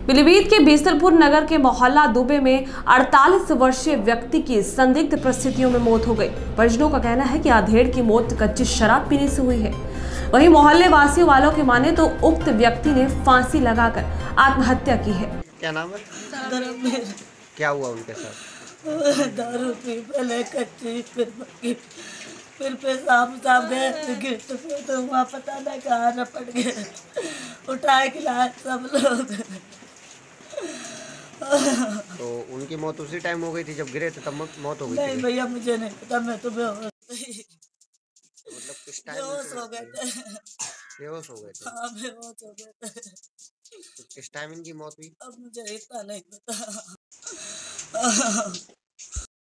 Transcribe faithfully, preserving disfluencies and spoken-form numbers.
पीलीभीत के बीसलपुर नगर के मोहल्ला दुबे में अड़तालीस वर्षीय व्यक्ति की संदिग्ध परिस्थितियों में मौत हो गई। परिजनों का कहना है कि आधेड़ की मौत कच्ची शराब पीने से हुई है। वहीं मोहल्ले वासियों वालों की माने तो उक्त व्यक्ति ने फांसी लगाकर आत्महत्या की है। क्या नाम है? क्या हुआ उनके साथ? दारू पी, पहले कच्ची, फिर पक्की, फिर पेशाब साफ गए गिफ्ट पे, तो वहाँ पता नहीं कहाँ रपट गए, उठाए खिलाए सब लोग। तो उनकी मौत उसी टाइम हो गई थी जब गिरे थे, तब मौत हो गई थी? नहीं भैया, मुझे नहीं पता, मैं तो बेहोश मतलब किस टाइम बेहोश हो गए थे। बेहोश हो गए थे? हाँ, बेहोश हो गए थे। तो किस टाइम इनकी मौत हुई? अब मुझे इतना नहीं पता।